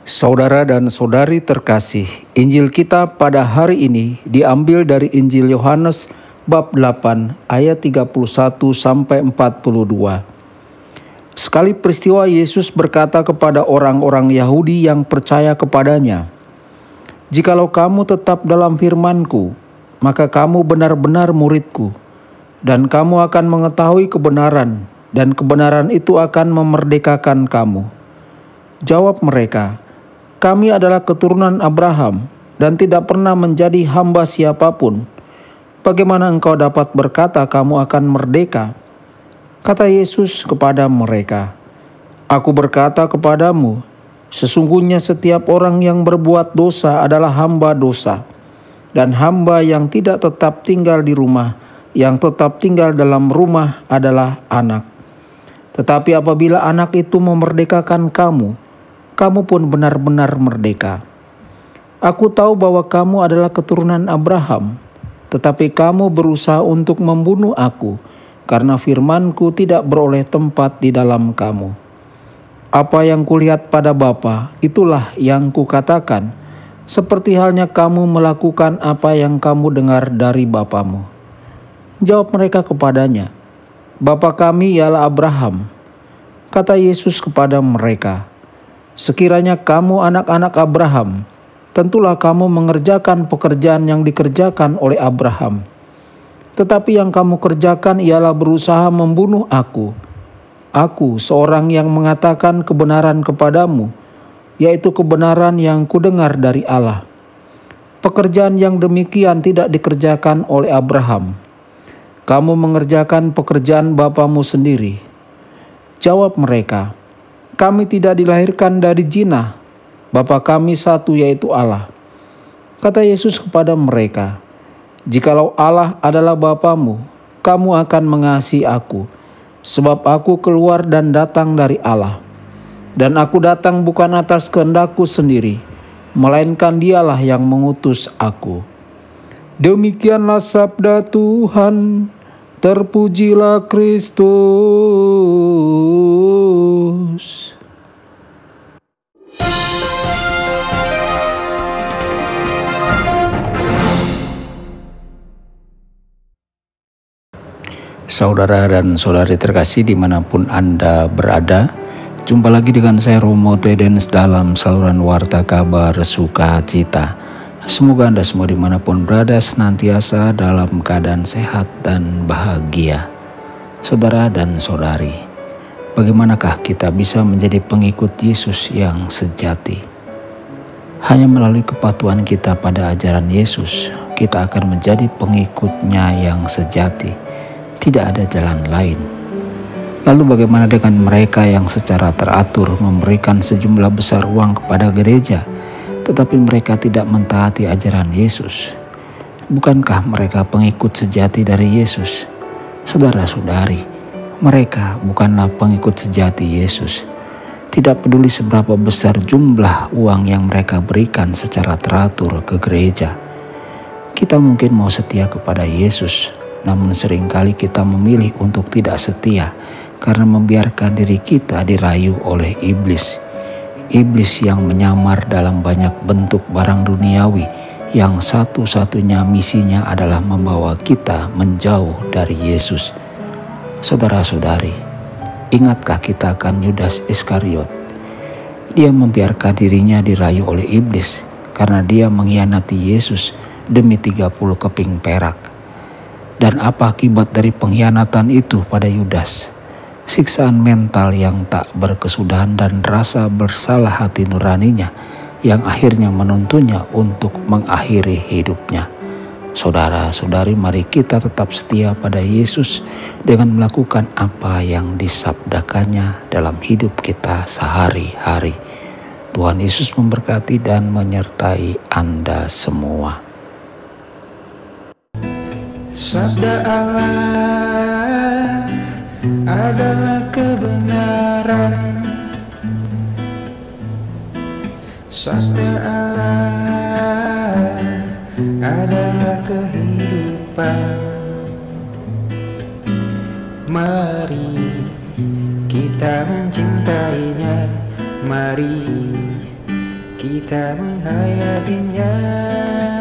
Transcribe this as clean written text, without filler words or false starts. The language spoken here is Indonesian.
Saudara dan saudari terkasih, Injil kita pada hari ini diambil dari Injil Yohanes bab 8 ayat 31 sampai 42. Sekali peristiwa Yesus berkata kepada orang-orang Yahudi yang percaya kepadanya, "Jikalau kamu tetap dalam firman-Ku, maka kamu benar-benar murid-Ku, dan kamu akan mengetahui kebenaran, dan kebenaran itu akan memerdekakan kamu." Jawab mereka, "Kami adalah keturunan Abraham dan tidak pernah menjadi hamba siapapun. Bagaimana engkau dapat berkata kamu akan merdeka?" Kata Yesus kepada mereka, "Aku berkata kepadamu, sesungguhnya setiap orang yang berbuat dosa adalah hamba dosa. Dan hamba yang tidak tetap tinggal di rumah, yang tetap tinggal dalam rumah adalah anak. Tetapi apabila anak itu memerdekakan kamu, kamu pun benar-benar merdeka. Aku tahu bahwa kamu adalah keturunan Abraham, tetapi kamu berusaha untuk membunuh aku, karena firman-Ku tidak beroleh tempat di dalam kamu. Apa yang kulihat pada Bapa, itulah yang kukatakan, seperti halnya kamu melakukan apa yang kamu dengar dari bapamu." Jawab mereka kepadanya, "Bapa kami ialah Abraham." Kata Yesus kepada mereka, "Sekiranya kamu anak-anak Abraham, tentulah kamu mengerjakan pekerjaan yang dikerjakan oleh Abraham. Tetapi yang kamu kerjakan ialah berusaha membunuh aku. Aku seorang yang mengatakan kebenaran kepadamu, yaitu kebenaran yang kudengar dari Allah. Pekerjaan yang demikian tidak dikerjakan oleh Abraham. Kamu mengerjakan pekerjaan bapamu sendiri." Jawab mereka, "Kami tidak dilahirkan dari zina. Bapa kami satu, yaitu Allah." Kata Yesus kepada mereka, "Jikalau Allah adalah Bapamu, kamu akan mengasihi aku, sebab aku keluar dan datang dari Allah. Dan aku datang bukan atas kehendakku sendiri, melainkan Dialah yang mengutus aku." Demikianlah sabda Tuhan. Terpujilah Kristus. Saudara dan saudari terkasih dimanapun Anda berada, jumpa lagi dengan saya Romo Tedens dalam saluran Warta Kabar Sukacita. Semoga Anda semua dimanapun berada senantiasa dalam keadaan sehat dan bahagia. Saudara dan saudari, bagaimanakah kita bisa menjadi pengikut Yesus yang sejati? Hanya melalui kepatuhan kita pada ajaran Yesus, kita akan menjadi pengikutnya yang sejati. Tidak ada jalan lain. Lalu bagaimana dengan mereka yang secara teratur memberikan sejumlah besar uang kepada gereja, tetapi mereka tidak mentaati ajaran Yesus? Bukankah mereka pengikut sejati dari Yesus? Saudara-saudari, mereka bukanlah pengikut sejati Yesus. Tidak peduli seberapa besar jumlah uang yang mereka berikan secara teratur ke gereja. Kita mungkin mau setia kepada Yesus, namun seringkali kita memilih untuk tidak setia karena membiarkan diri kita dirayu oleh iblis. Iblis yang menyamar dalam banyak bentuk barang duniawi, yang satu-satunya misinya adalah membawa kita menjauh dari Yesus. Saudara-saudari, ingatkah kita akan Yudas Iskariot? Dia membiarkan dirinya dirayu oleh iblis karena dia mengkhianati Yesus demi 30 keping perak. Dan apa akibat dari pengkhianatan itu pada Yudas? Siksaan mental yang tak berkesudahan dan rasa bersalah hati nuraninya yang akhirnya menuntunnya untuk mengakhiri hidupnya. Saudara-saudari, mari kita tetap setia pada Yesus dengan melakukan apa yang disabdakannya dalam hidup kita sehari-hari. Tuhan Yesus memberkati dan menyertai Anda semua. Sabda Allah adalah kebenaran. Sabda Allah adalah kehidupan. Mari kita mencintainya, mari kita menghayatinya.